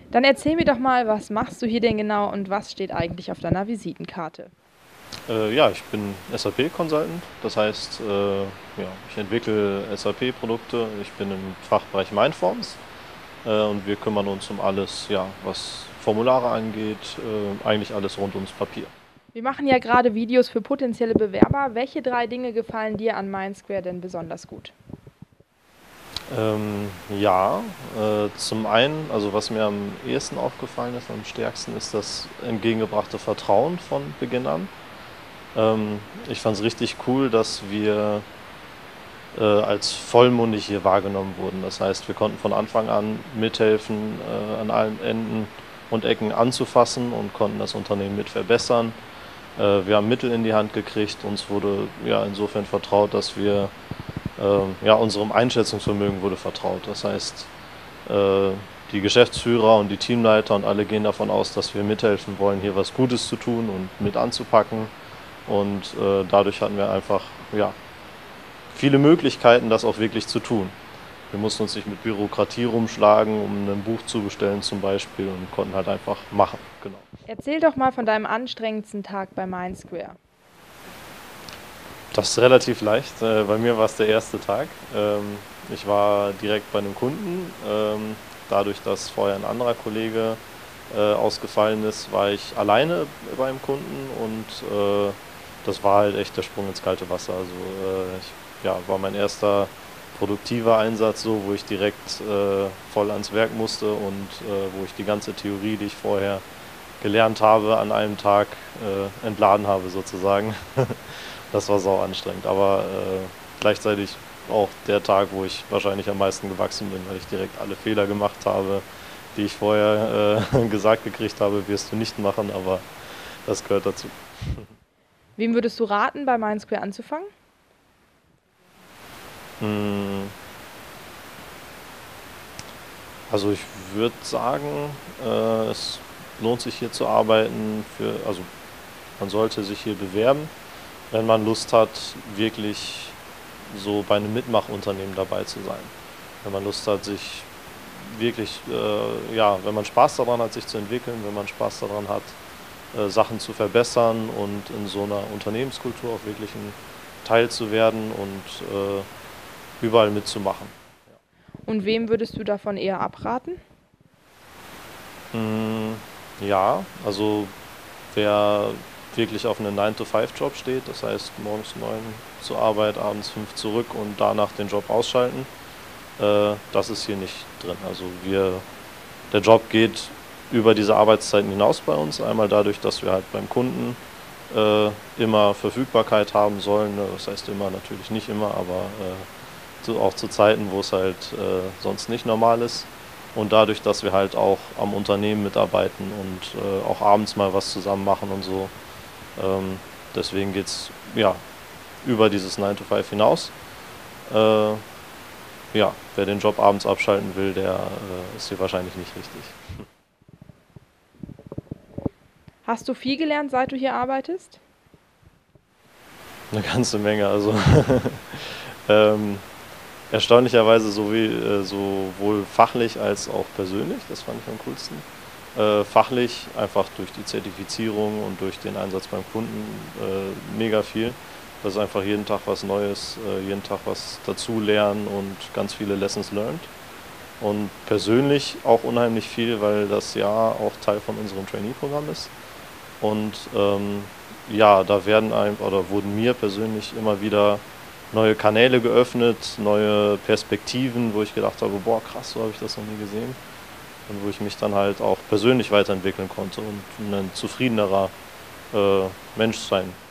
Dann erzähl mir doch mal, was machst du hier denn genau und was steht eigentlich auf deiner Visitenkarte? Ja, ich bin SAP-Consultant, das heißt, ja, ich entwickle SAP-Produkte, ich bin im Fachbereich Mindforms und wir kümmern uns um alles, ja, was Formulare angeht, eigentlich alles rund ums Papier. Wir machen ja gerade Videos für potenzielle Bewerber. Welche 3 Dinge gefallen dir an Mindsquare denn besonders gut? Ja, zum einen, also was mir am ehesten aufgefallen ist, am stärksten ist das entgegengebrachte Vertrauen von Beginn an. Ich fand es richtig cool, dass wir als vollmundig hier wahrgenommen wurden. Das heißt, wir konnten von Anfang an mithelfen, an allen Enden und Ecken anzufassen und konnten das Unternehmen mit verbessern. Wir haben Mittel in die Hand gekriegt, uns wurde ja insofern vertraut, dass wir ja, unserem Einschätzungsvermögen wurde vertraut. Das heißt, die Geschäftsführer und die Teamleiter und alle gehen davon aus, dass wir mithelfen wollen, hier was Gutes zu tun und mit anzupacken. Und dadurch hatten wir einfach ja, viele Möglichkeiten, das auch wirklich zu tun. Wir mussten uns nicht mit Bürokratie rumschlagen, um ein Buch zu bestellen zum Beispiel und konnten halt einfach machen. Genau. Erzähl doch mal von deinem anstrengendsten Tag bei Mindsquare. Das ist relativ leicht. Bei mir war es der erste Tag. Ich war direkt bei einem Kunden. Dadurch, dass vorher ein anderer Kollege ausgefallen ist, war ich alleine beim Kunden und das war halt echt der Sprung ins kalte Wasser. Also ja, war mein erster produktiver Einsatz, so, wo ich direkt voll ans Werk musste und wo ich die ganze Theorie, die ich vorher gelernt habe, an einem Tag entladen habe sozusagen. Das war sau anstrengend, aber gleichzeitig auch der Tag, wo ich wahrscheinlich am meisten gewachsen bin, weil ich direkt alle Fehler gemacht habe, die ich vorher gesagt gekriegt habe, wirst du nicht machen, aber das gehört dazu. Wem würdest du raten, bei Mindsquare anzufangen? Mm, Also ich würde sagen, es lohnt sich hier zu arbeiten also man sollte sich hier bewerben, wenn man Lust hat, wirklich so bei einem Mitmachunternehmen dabei zu sein. Wenn man Lust hat, sich wirklich, ja, wenn man Spaß daran hat, sich zu entwickeln, wenn man Spaß daran hat, Sachen zu verbessern und in so einer Unternehmenskultur auch wirklich ein Teil zu werden und überall mitzumachen. Und wem würdest du davon eher abraten? Mm, Ja, also wer wirklich auf einen 9-to-5-Job steht, das heißt morgens 9 zur Arbeit, abends 5 zurück und danach den Job ausschalten, das ist hier nicht drin. Also der Job geht über diese Arbeitszeiten hinaus bei uns. Einmal dadurch, dass wir halt beim Kunden immer Verfügbarkeit haben sollen. Das heißt immer, natürlich nicht immer, aber auch zu Zeiten, wo es halt sonst nicht normal ist. Und dadurch, dass wir halt auch am Unternehmen mitarbeiten und auch abends mal was zusammen machen und so. Ähm, Deswegen geht es ja, über dieses 9-to-5 hinaus. Äh, ja, wer den Job abends abschalten will, der ist hier wahrscheinlich nicht richtig. Hast du viel gelernt, seit du hier arbeitest? Eine ganze Menge. Also ähm, erstaunlicherweise sowohl fachlich als auch persönlich, das fand ich am coolsten. Fachlich einfach durch die Zertifizierung und durch den Einsatz beim Kunden mega viel. Das ist einfach jeden Tag was Neues, jeden Tag was dazu lernen und ganz viele Lessons learned. Und persönlich auch unheimlich viel, weil das Jahr auch Teil von unserem Trainee-Programm ist. Und ja, da wurden mir persönlich immer wieder neue Kanäle geöffnet, neue Perspektiven, wo ich gedacht habe, boah, krass, so habe ich das noch nie gesehen. Und wo ich mich dann halt auch persönlich weiterentwickeln konnte und ein zufriedenerer Mensch sein